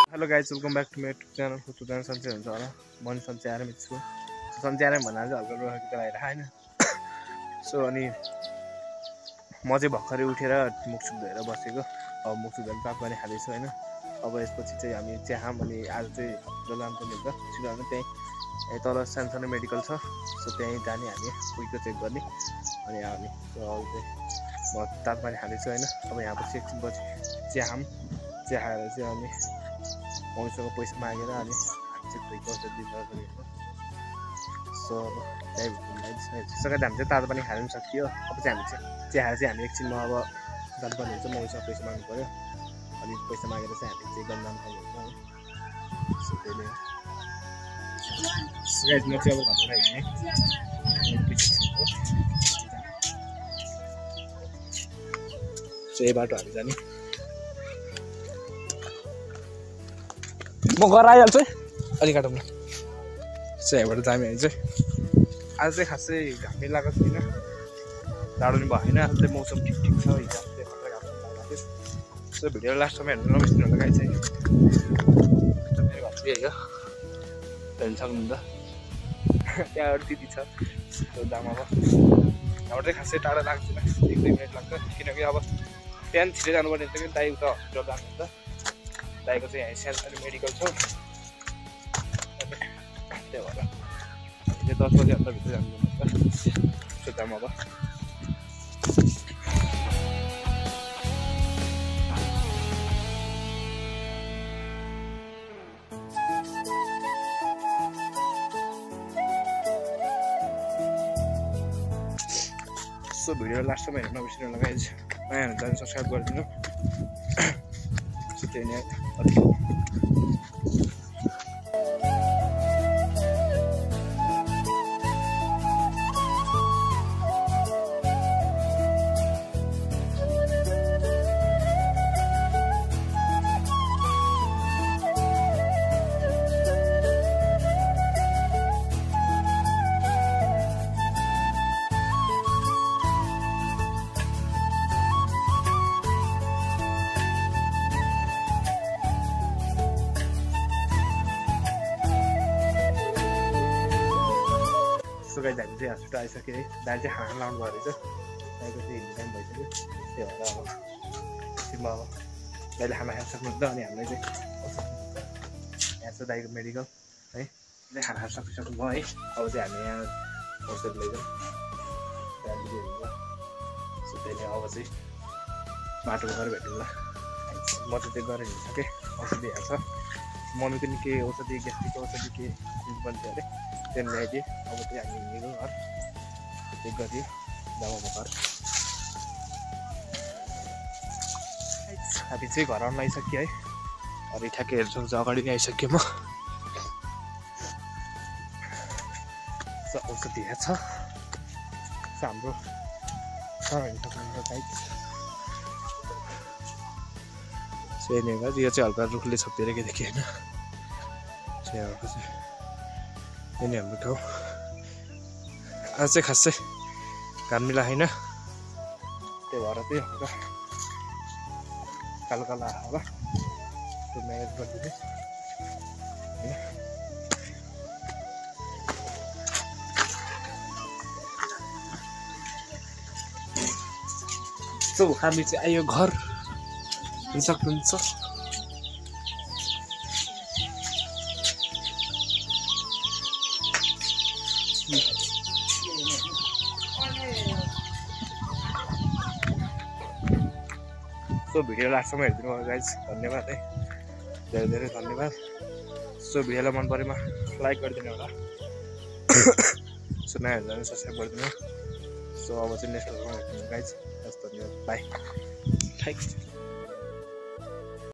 hello guys welcome back to my YouTube channel खुट्टुदान सन्चै हुन्छ होला म नि सन्चै आरामै छु सन्चै आरामै भन्दा चाहिँ हल्का रोगीको आएर होइन सो अनि म चाहिँ भर्खरै उठेर मुखसुख धोएर बसेको अब मुखसुख धोएर ताप पानी खाँदैछु होइन अब यसपछि चाहिँ हामी चिया खाम अनि आज चाहिँ हस्पिटल जानुपर्ने हुन्छ सिधै त्यहीँ तल सानसानो मेडिकल छ सो त्यहीँ जाने हामी उयोको चेक गर्ने अनि आउने सो अब चाहिँ म ताप पानी खाँदैछु होइन अब यहाँपछि एकछिन पछि चिया खाम चिया खाएर चाहिँ अनि मसँग पैसा मागेर अनि हामी चाहिँ खोइ कसरी दिँदा पनि हुन्छ सो अब त्यही त्यसो हामी चाहिँ तातो पानी खानु पनि सकियो अब चाहिँ हामी चाहिँ चिया खाएर चाहिँ हामी एकछिनमा अब जानुपर्ने हुन्छ मसँग पैसा माग्नु पऱ्यो अनि पैसा मागेर चाहिँ हामी चाहिँ गर्न जानुपर्ने हुन्छ है सो त्यही नै म चाहिँ अब घरबाट हिँड्ने यही बाटो हामी जाने म घर आइहाल्छु है अलिक काटौँ न सो यहाँबाट जाने हामी चाहिँ आज चाहिँ खासै घामै लगाएको छैन जाडो नि भएन आज चाहिँ मौसम ठिक छ हिसाब चाहिँ घाम लगाएको थियो सो भिडियो लास्टसम्म हेर्नु नबिर्सिनु होला गाइस चाहिँ मेरो घर चाहिँ हो हेर्नु सक्नुहुन्छ त्यहाँ अरू दिदी छ त्यो दाम अब यहाँबाट चाहिँ खासै टाढा लाग्दैन 1-2 मिनट लाग्छ किनकि अब बिहान छिटै जानुपर्ने हुन्छ कि दाइ उता हस्पिटल जानुहुन्छ दाइको चाहिँ यहाँ सानो मेडिकल छ त्यही भएर हामीले 10 बजीभन्दा भित्र जानुपर्छ सोध्दाम अब सो भिडियो लास्टसम्म हेर्नु नबिर्सिनु होला गाइज नयाँ हुनुहुन्छ भने सब्सक्राइब गरिदिनु सो त्यही नै गाइज हामी चाहिँ हस्पिटल आइसक्यो है दाइ चाहिँ खाना लाउनु भयो रहेछ दाइको चाहिँ हिँड्ने टाइम भइसक्यो त्यही भएर अब एकछिनमा अब दाइले खाना खान सक्नुहुन्छ अनि हामीलाई चाहिँ यहाँ छ दाइको मेडिकल है दाइ खाना खान सक्नु भयो है अब चाहिँ हामी यहाँ औषध लैजाउँ त्यहाँदेखि हुन्छ सो त्यही अब चाहिँ बाटोमा गएर भेट्नु ल म चाहिँ त्यो गरेर हिँडिसकेँ औषधि यहाँ छ मम्मीको नि के औषधि ग्यास्ट्रिक औषधि के दिनुपर्ने थियो अरे त्यहाँदेखि ल्याइदिएँ अब चाहिँ हामी हिँडेको घर चेक गरिदियो जामा घर हामी चाहिँ घर आउनु आइसक्यो है अरू ठ्याक्कै हेर्छु अगाडि नै आइसक्यो म औषधि यहाँ छ हाम्रो गाइड सेने यो चाहिँ हल्का रुखले छपेर के देखियो होइन यहाँको चाहिँ यो नै हाम्रो ठाउँ आज चाहिँ खासै घाम मिला होइन त्यही भएर चाहिँ हल्का कालो कालो होला त्यो म्यानेज गरिदिने होइन सो हामी चाहिँ आयो घर हेर्न सक्नुहुन्छ सो भिडियो लास्टसम्म हेरिदिनु भयो गाइज धन्यवाद है धेरै धेरै धन्यवाद सो भिडियोलाई मन परेमा लाइक गरिदिनु होला सो नयाँ हेर्दा सब्सक्राइब गरिदिनु सो अब चाहिँ नेक्स्ट भिडियोमा हेर्नु गाइज हस् धन्यवाद बाई